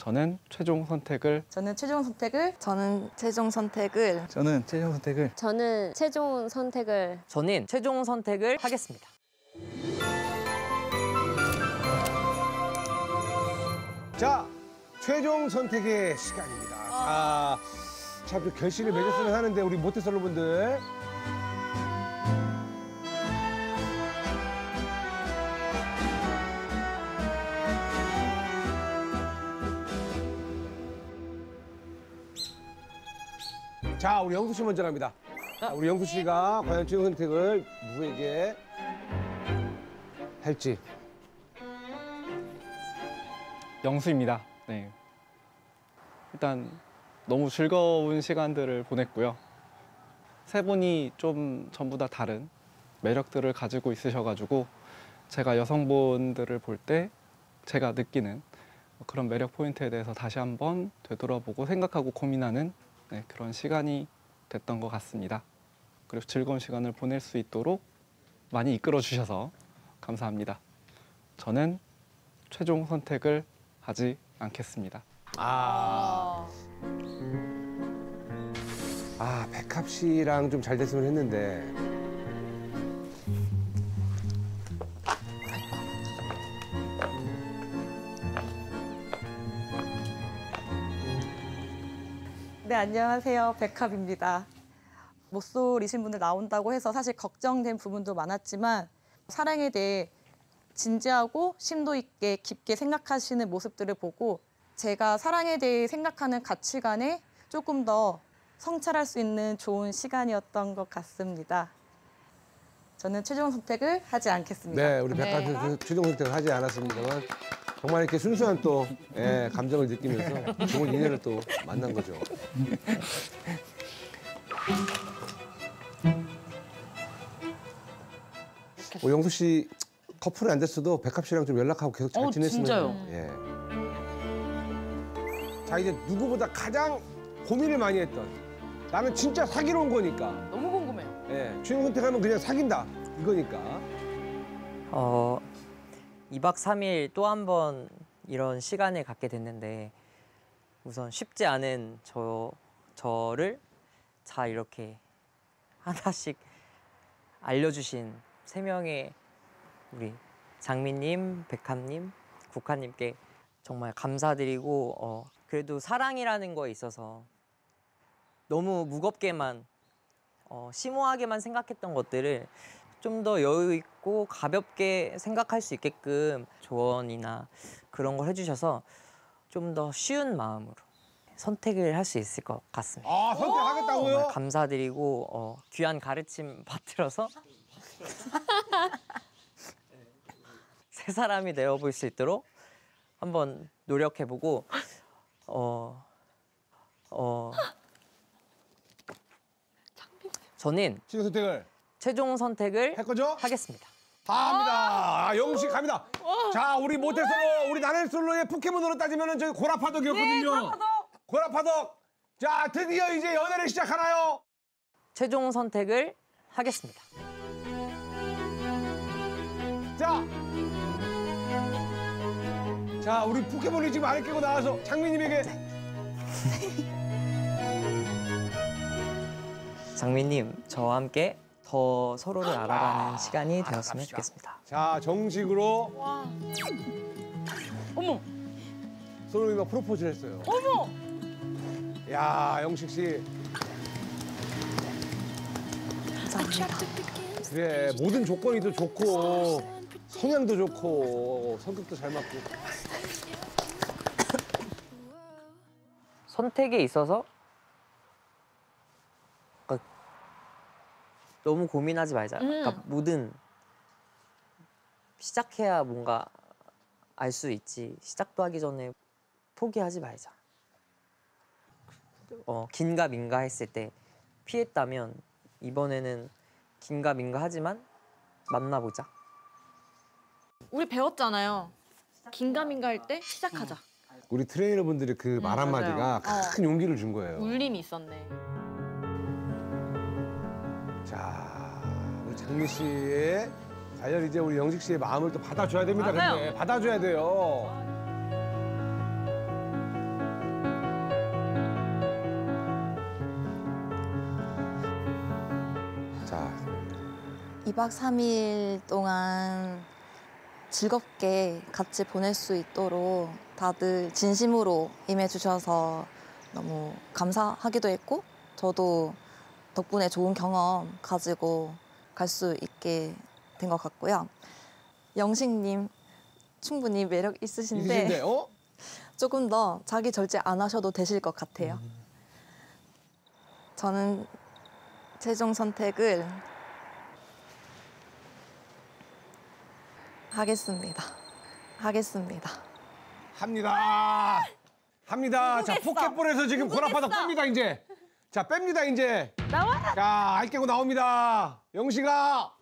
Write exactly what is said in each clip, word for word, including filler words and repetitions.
저는 최종 선택을 저는 최종 선택을 저는 최종 선택을 저는 최종 선택을 저는 최종 선택을 저는 최종 선택을 하겠습니다. 자, 최종 선택의 시간입니다. 자, 참 좀 결실을 맺었으면 하는데 우리 모태솔로분들. 자, 우리 영수 씨 먼저 갑니다. 자, 우리 영수 씨가 과연 최종 선택을 누구에게 할지. 영수입니다. 네. 일단 너무 즐거운 시간들을 보냈고요. 세 분이 좀 전부 다 다른 매력들을 가지고 있으셔가지고 제가 여성분들을 볼 때 제가 느끼는 그런 매력 포인트에 대해서 다시 한번 되돌아보고 생각하고 고민하는 네, 그런 시간이 됐던 것 같습니다. 그리고 즐거운 시간을 보낼 수 있도록 많이 이끌어 주셔서 감사합니다. 저는 최종 선택을 하지 않겠습니다. 아, 아 백합 씨랑 좀 잘 됐으면 했는데. 네, 안녕하세요. 백합입니다. 모쏠이신 분들 나온다고 해서 사실 걱정된 부분도 많았지만 사랑에 대해 진지하고 심도 있게 깊게 생각하시는 모습들을 보고 제가 사랑에 대해 생각하는 가치관에 조금 더 성찰할 수 있는 좋은 시간이었던 것 같습니다. 저는 최종 선택을 하지 않겠습니다. 네, 우리 백합 씨 네. 최종 선택을 하지 않았습니다만 정말 이렇게 순수한 또 예, 감정을 느끼면서 좋은 인연을 또 만난 거죠. 어, 영수 씨 커플이 안 됐어도 백합 씨랑 좀 연락하고 계속 잘 어, 지냈으면. 진짜요? 예. 자, 이제 누구보다 가장 고민을 많이 했던 나는 진짜 사귀러 온 거니까. 너무 궁금해요. 예, 최종 선택하면 그냥 사귄다 이거니까. 어, 이 박 삼 일 또 한 번 이런 시간을 갖게 됐는데 우선 쉽지 않은 저, 저를 잘 이렇게 하나씩 알려주신 세 명의 우리 장미님, 백합님, 국화님께 정말 감사드리고 어, 그래도 사랑이라는 거에 있어서 너무 무겁게만 어, 심오하게만 생각했던 것들을 좀 더 여유 있고 가볍게 생각할 수 있게끔 조언이나 그런 걸 해주셔서 좀 더 쉬운 마음으로 선택을 할 수 있을 것 같습니다. 아, 선택하겠다고요? 정말 감사드리고 어, 귀한 가르침 받들어서 새 사람이 되어볼 수 있도록 한번 노력해보고 어, 어, 저는 최종 선택을 최종 선택을 할 거죠? 하겠습니다. 갑니다. 아, 영식 갑니다. 자, 우리 모태솔로, 우리 나날솔로의 포켓몬으로 따지면 저희 고라파덕이었거든요. 네, 고라파덕. 고라파덕. 자, 드디어 이제 연애를 시작하나요? 최종 선택을 하겠습니다. 자. 자, 우리 포켓몬이 지금 알을 깨고 나와서 장미님에게. 장미님, 저와 함께 더 서로를 알아가는 시간이 되었으면 좋겠습니다. 자, 정식으로. 와. 어머. 솔로이가 프로포즈를 했어요. 어머. 야, 영식 씨. 감사합니다. 그래, 모든 조건이 더 좋고 성향도 좋고 성격도 잘 맞고. 선택에 있어서 그러니까 너무 고민하지 말자. 음. 그러니까 뭐든 시작해야 뭔가 알 수 있지. 시작도 하기 전에 포기하지 말자. 어, 긴가 민가 했을 때 피했다면 이번에는 긴가 민가 하지만 만나보자. 우리 배웠잖아요. 긴가민가 할 때 시작하자. 우리 트레이너분들이 그 말 음, 한마디가 맞아요. 큰 용기를 준 거예요. 울림이 있었네. 자, 우리 장미 씨의 과연 이제 우리 영식 씨의 마음을 또 받아줘야 됩니다. 맞아요. 근데 받아줘야 돼요. 이박 삼일 동안 즐겁게 같이 보낼 수 있도록 다들 진심으로 임해주셔서 너무 감사하기도 했고 저도 덕분에 좋은 경험 가지고 갈 수 있게 된 것 같고요. 영식님 충분히 매력 있으신데, 있으신데, 어? 조금 더 자기 절제 안 하셔도 되실 것 같아요. 저는 최종 선택을 하겠습니다. 하겠습니다. 합니다. 합니다. 자, 포켓볼에서 지금 고라파덕 뺍니다, 이제. 자, 뺍니다, 이제. 나와! 자, 알깨고 나옵니다. 영식아.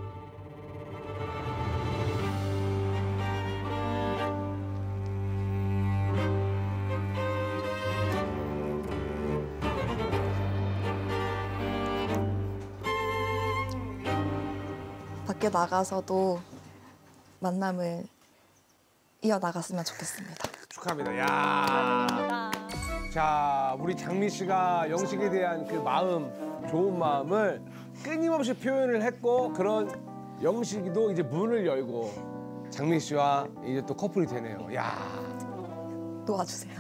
밖에 나가서도 만남을 이어나갔으면 좋겠습니다. 축하합니다. 야. 자, 우리 장미 씨가 영식에 대한 그 마음, 좋은 마음을 끊임없이 표현을 했고, 그런 영식이도 이제 문을 열고 장미 씨와 이제 또 커플이 되네요. 야. 도와주세요.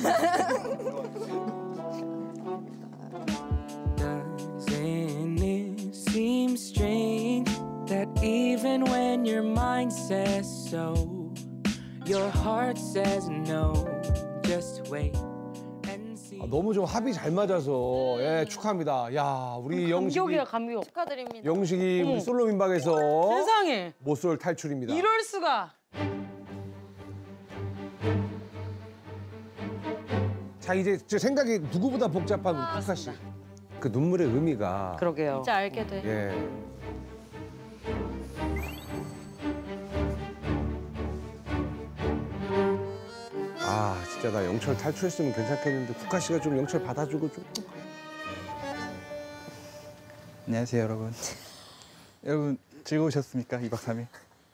Doesn't it seem strange that even when your mind says so, your heart says no? Just wait and see. 아, 너무 좀 합이 잘 맞아서 예, 축하합니다. 야, 우리 영식이 감격이야 감격. 축하드립니다. 영식이 우리 솔로 민박에서 세상에 모쏠 탈출입니다. 이럴 수가. 자, 이제 제 생각이 누구보다 복잡한 우리 쿠카 씨. 그 눈물의 의미가 그러게요. 진짜 알게 돼. 예. 아, 진짜 나 영철 탈출했으면 괜찮겠는데 쿠카 씨가 좀 영철 받아주고 좀. 안녕하세요, 여러분. 여러분 즐거우셨습니까? 이박 삼일.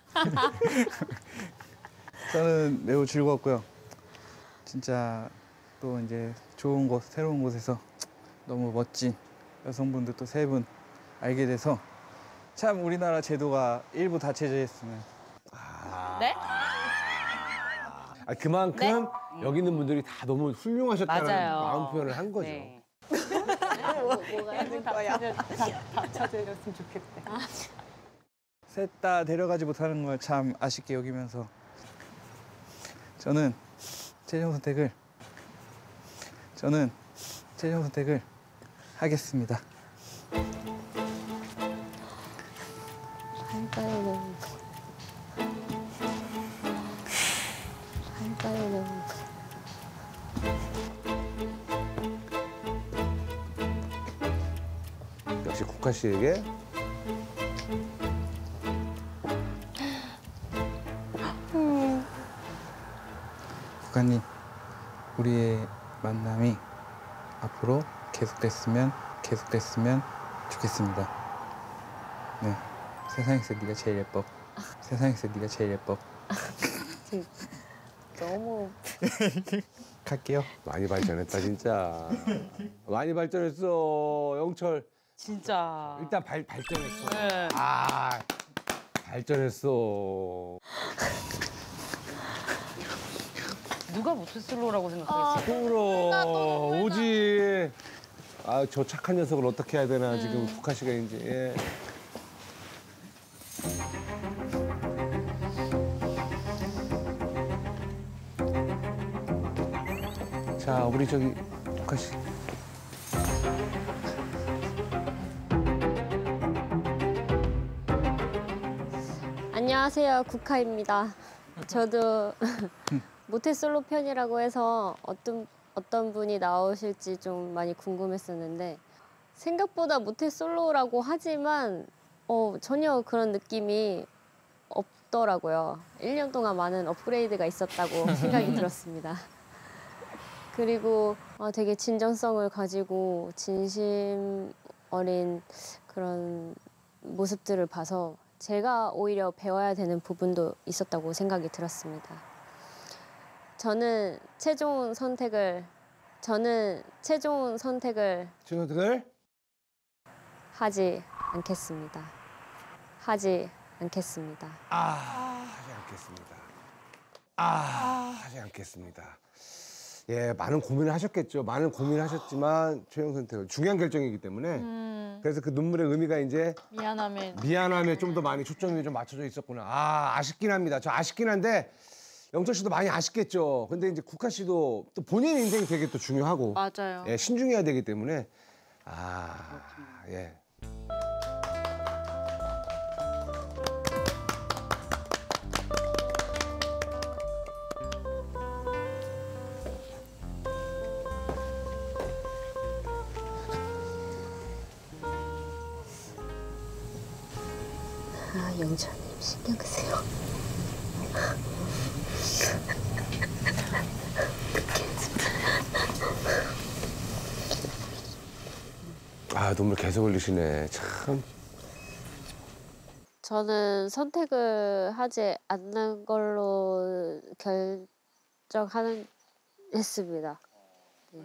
저는 매우 즐거웠고요. 진짜 또 이제 좋은 곳, 새로운 곳에서 너무 멋진 여성분들 또 세 분 알게 돼서 참 우리나라 제도가 일부 다채져 있으면 네? 아, 그만큼 여기 있는 분들이 다 너무 훌륭하셨다는 맞아요. 마음 표현을 한 거죠. 네. 셋 다 데려가지 못하는 걸 참 아쉽게 여기면서 저는 최종 선택을 저는 최종 선택을 하겠습니다. 할까요? 할까요? 역시 쿠카 씨에게 국가님, 우리의 만남이 앞으로 계속됐으면 계속됐으면 좋겠습니다. 네, 세상에서 네가 제일 예뻐. 세상에서 네가 제일 예뻐. 너무 갈게요. 많이 발전했다 진짜. 많이 발전했어 영철. 진짜. 일단 발 발전했어. 네. 아 발전했어. 누가 모태솔로라고 생각하겠어요? 부러워 오지. 아 저 착한 녀석을 어떻게 해야 되나 지금 쿠카 씨가 이제. 예. 자 우리 저기 쿠카 씨. 안녕하세요, 국화입니다. 저도 모태솔로 편이라고 해서 어떤 어떤 분이 나오실지 좀 많이 궁금했었는데 생각보다 모태솔로라고 하지만 어, 전혀 그런 느낌이 없더라고요. 일 년 동안 많은 업그레이드가 있었다고 생각이 들었습니다. 그리고 어, 되게 진정성을 가지고 진심 어린 그런 모습들을 봐서 제가 오히려 배워야 되는 부분도 있었다고 생각이 들었습니다. 저는 최종 선택을 저는 최종 선택을 친구들 하지 않겠습니다. 하지 않겠습니다. 아, 하지 않겠습니다. 아, 하지 않겠습니다. 예, 많은 고민을 하셨겠죠. 많은 고민을 하셨지만 최종 선택은 중요한 결정이기 때문에 음, 그래서 그 눈물의 의미가 이제 미안함에. 미안함에 좀 더 많이 초점이 좀 맞춰져 있었구나. 아, 아쉽긴 합니다. 저 아쉽긴 한데 영철 씨도 많이 아쉽겠죠. 근데 이제 국화 씨도 또 본인 인생이 되게 또 중요하고 맞아요. 예, 신중해야 되기 때문에 아, 예. 아, 영철님 신경 쓰세요. 아, 눈물 계속 흘리시네. 참. 저는 선택을 하지 않는 걸로 결정하는 했습니다. 네.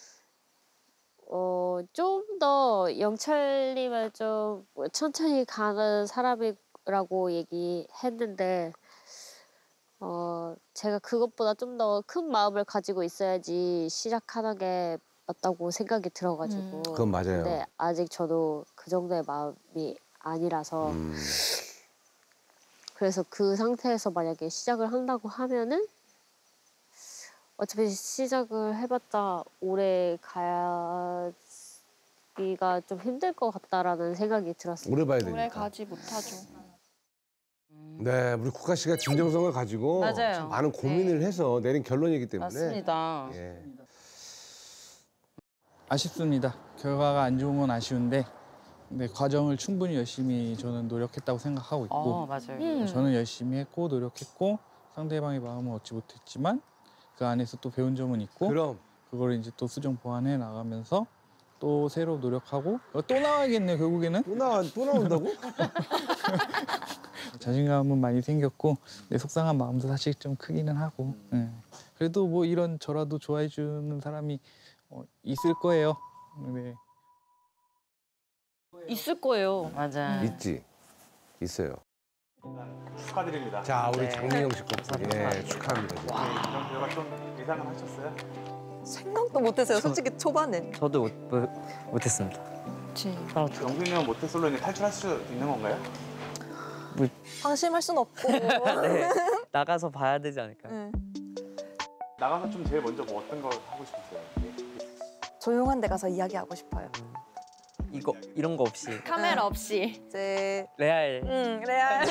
어, 좀 더 영철님을 좀 천천히 가는 사람이라고 얘기했는데 어, 제가 그것보다 좀 더 큰 마음을 가지고 있어야지 시작하는 게 맞다고 생각이 들어가지고 그건 맞아요. 근데 아직 저도 그 정도의 마음이 아니라서 음. 그래서 그 상태에서 만약에 시작을 한다고 하면은 어차피 시작을 해봤자 오래 가기가 좀 힘들 것 같다라는 생각이 들었어요. 오래 봐야 되니까. 오래 가지 못하죠. 네, 우리 국화 씨가 진정성을 가지고 맞아요. 참 많은 고민을 해서 내린 결론이기 때문에. 맞습니다. 예. 아쉽습니다. 결과가 안 좋은 건 아쉬운데 근데 과정을 충분히 열심히 저는 노력했다고 생각하고 있고 어, 맞아요. 음. 저는 열심히 했고 노력했고 상대방의 마음을 얻지 못했지만 그 안에서 또 배운 점은 있고 그럼 그걸 이제 또 수정 보완해 나가면서 또 새로 노력하고 어, 또 나와야겠네 결국에는 또 나와 또 나온다고? 자신감은 많이 생겼고 내 속상한 마음도 사실 좀 크기는 하고 예. 그래도 뭐 이런 저라도 좋아해 주는 사람이 어, 있을 거예요. 네. 있을 거예요. 맞아. 있지. 있어요. 축하드립니다. 자, 우리 네. 장미영 씨 커플. 감사합니다. 예, 축하합니다. 진짜. 네, 이런 결과 좀 예상을 하셨어요? 생각도 못했어요. 솔직히 초반엔. 저도 못, 못, 못했습니다. 그치. 영빈이 형 모태솔로 이제 탈출할 수 있는 건가요? 방심할 순 없고. 네, 나가서 봐야 되지 않을까요? 네. 나가서 좀 제일 먼저 뭐 어떤 걸 하고 싶으세요? 네. 조용한 데 가서 이야기하고 싶어요. 이거 이런 거 없이 카메라 없이. 이제 레알 음, 레알.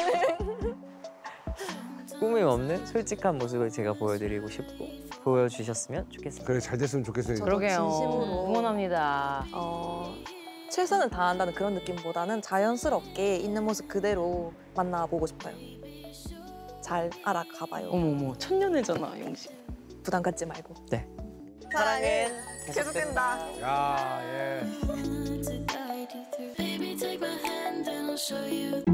꾸밈 없는 솔직한 모습을 제가 보여드리고 싶고 보여주셨으면 좋겠습니다. 그래, 잘 됐으면 좋겠어요. 저도 그러게요. 진심으로. 응원합니다. 어, 최선을 다한다는 그런 느낌보다는 자연스럽게 있는 모습 그대로 만나보고 싶어요. 잘 알아가봐요. 어머머, 천년이잖아, 영식. 부담 갖지 말고. 네. 사랑은 계속된다. 야, 예. Baby, take my hand and I'll show you